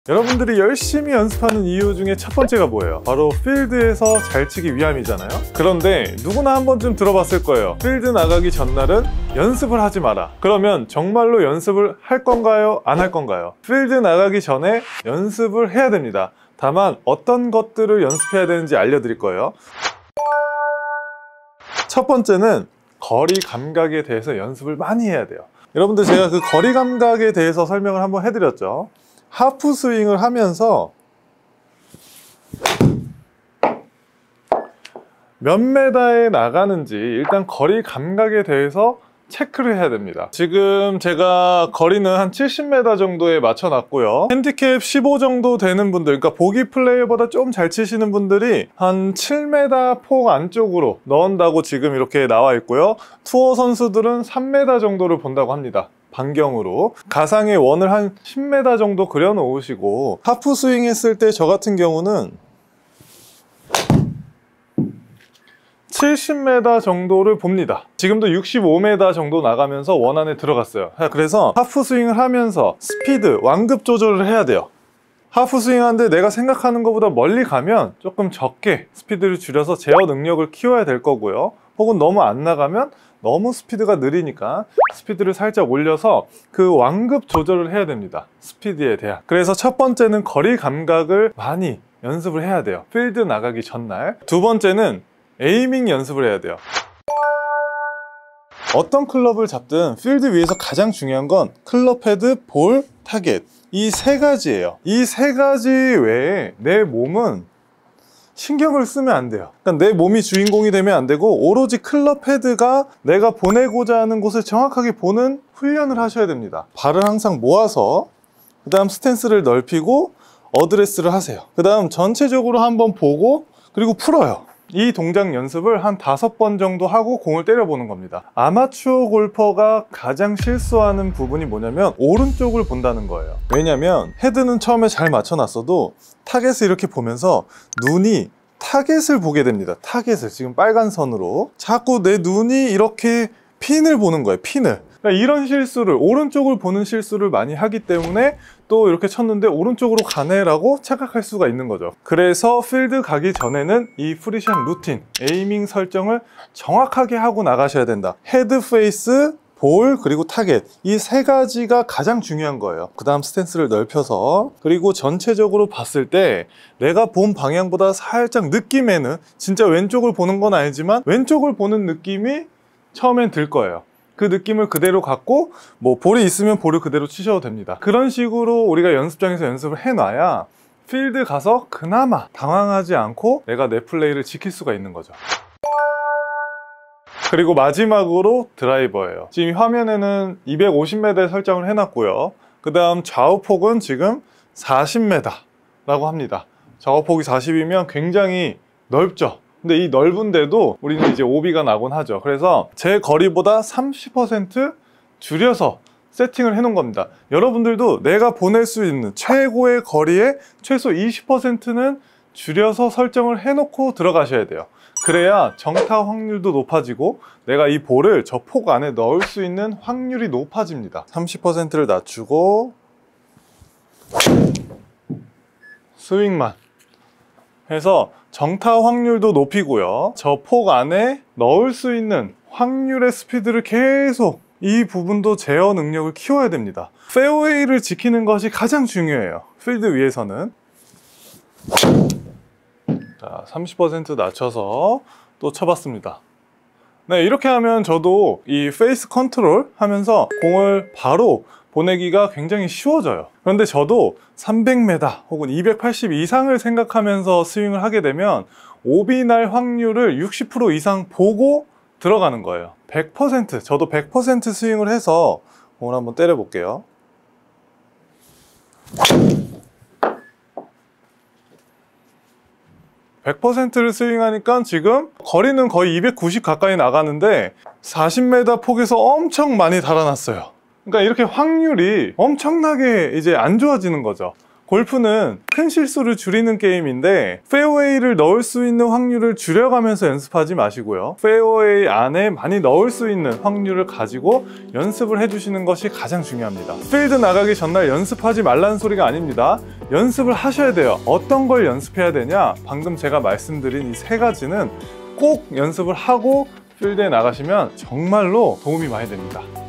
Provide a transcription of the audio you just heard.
여러분들이 열심히 연습하는 이유 중에 첫 번째가 뭐예요? 바로 필드에서 잘 치기 위함이잖아요. 그런데 누구나 한 번쯤 들어봤을 거예요. 필드 나가기 전날은 연습을 하지 마라. 그러면 정말로 연습을 할 건가요? 안 할 건가요? 필드 나가기 전에 연습을 해야 됩니다. 다만 어떤 것들을 연습해야 되는지 알려드릴 거예요. 첫 번째는 거리 감각에 대해서 연습을 많이 해야 돼요. 여러분들, 제가 그 거리 감각에 대해서 설명을 한번 해드렸죠. 하프 스윙을 하면서 몇 메다에 나가는지 일단 거리 감각에 대해서 체크를 해야 됩니다. 지금 제가 거리는 한 70m 정도에 맞춰 놨고요. 핸디캡 15 정도 되는 분들, 그러니까 보기 플레이어보다 좀 잘 치시는 분들이 한 7m 폭 안쪽으로 넣은다고 지금 이렇게 나와 있고요. 투어 선수들은 3m 정도를 본다고 합니다. 반경으로 가상의 원을 한 10m 정도 그려 놓으시고, 하프 스윙 했을 때 저 같은 경우는 70m 정도를 봅니다. 지금도 65m 정도 나가면서 원 안에 들어갔어요. 그래서 하프 스윙을 하면서 스피드, 완급 조절을 해야 돼요. 하프 스윙 하는데 내가 생각하는 것보다 멀리 가면 조금 적게 스피드를 줄여서 제어 능력을 키워야 될 거고요. 혹은 너무 안 나가면 너무 스피드가 느리니까 스피드를 살짝 올려서 그 완급 조절을 해야 됩니다. 스피드에 대한. 그래서 첫 번째는 거리 감각을 많이 연습을 해야 돼요. 필드 나가기 전날. 두 번째는 에이밍 연습을 해야 돼요. 어떤 클럽을 잡든 필드 위에서 가장 중요한 건 클럽 헤드, 볼, 타겟, 이 세 가지예요. 이 세 가지 외에 내 몸은 신경을 쓰면 안 돼요. 그러니까 내 몸이 주인공이 되면 안 되고, 오로지 클럽 헤드가 내가 보내고자 하는 곳을 정확하게 보는 훈련을 하셔야 됩니다. 발을 항상 모아서, 그 다음 스탠스를 넓히고 어드레스를 하세요. 그 다음 전체적으로 한번 보고, 그리고 풀어요. 이 동작 연습을 한 5번 정도 하고 공을 때려보는 겁니다. 아마추어 골퍼가 가장 실수하는 부분이 뭐냐면 오른쪽을 본다는 거예요. 왜냐면 헤드는 처음에 잘 맞춰놨어도 타겟을 이렇게 보면서 눈이 타겟을 보게 됩니다. 타겟을, 지금 빨간 선으로 자꾸 내 눈이 이렇게 핀을 보는 거예요. 핀을. 그러니까 이런 실수를, 오른쪽을 보는 실수를 많이 하기 때문에 또 이렇게 쳤는데 오른쪽으로 가네 라고 착각할 수가 있는 거죠. 그래서 필드 가기 전에는 이 프리샷 루틴, 에이밍 설정을 정확하게 하고 나가셔야 된다. 헤드, 페이스, 볼, 그리고 타겟, 이 세 가지가 가장 중요한 거예요. 그 다음 스탠스를 넓혀서, 그리고 전체적으로 봤을 때 내가 본 방향보다 살짝 느낌에는, 진짜 왼쪽을 보는 건 아니지만 왼쪽을 보는 느낌이 처음엔 들 거예요. 그 느낌을 그대로 갖고, 뭐 볼이 있으면 볼을 그대로 치셔도 됩니다. 그런 식으로 우리가 연습장에서 연습을 해놔야 필드 가서 그나마 당황하지 않고 내가 내 플레이를 지킬 수가 있는 거죠. 그리고 마지막으로 드라이버예요. 지금 화면에는 250m에 설정을 해놨고요. 그 다음 좌우폭은 지금 40m 라고 합니다. 좌우폭이 40이면 굉장히 넓죠. 근데 이 넓은데도 우리는 이제 오비가 나곤 하죠. 그래서 제 거리보다 30% 줄여서 세팅을 해 놓은 겁니다. 여러분들도 내가 보낼 수 있는 최고의 거리에 최소 20%는 줄여서 설정을 해 놓고 들어가셔야 돼요. 그래야 정타 확률도 높아지고 내가 이 볼을 저 폭 안에 넣을 수 있는 확률이 높아집니다. 30%를 낮추고 스윙만 해서 정타 확률도 높이고요. 저 폭 안에 넣을 수 있는 확률의 스피드를 계속, 이 부분도 제어 능력을 키워야 됩니다. 페어웨이를 지키는 것이 가장 중요해요. 필드 위에서는. 자, 30% 낮춰서 또 쳐봤습니다. 네, 이렇게 하면 저도 이 페이스 컨트롤 하면서 공을 바로 보내기가 굉장히 쉬워져요. 그런데 저도 300m 혹은 280 이상을 생각하면서 스윙을 하게 되면 오비 날 확률을 60% 이상 보고 들어가는 거예요. 100%, 저도 100% 스윙을 해서 공을 한번 때려 볼게요. (100%를) 스윙하니까 지금 거리는 거의 290 가까이 나가는데 40m 폭에서 엄청 많이 달아났어요. 그러니까 이렇게 확률이 엄청나게 이제 안 좋아지는 거죠. 골프는 큰 실수를 줄이는 게임인데 페어웨이를 넣을 수 있는 확률을 줄여가면서 연습하지 마시고요, 페어웨이 안에 많이 넣을 수 있는 확률을 가지고 연습을 해주시는 것이 가장 중요합니다. 필드 나가기 전날 연습하지 말라는 소리가 아닙니다. 연습을 하셔야 돼요. 어떤 걸 연습해야 되냐? 방금 제가 말씀드린 이 세 가지는 꼭 연습을 하고 필드에 나가시면 정말로 도움이 많이 됩니다.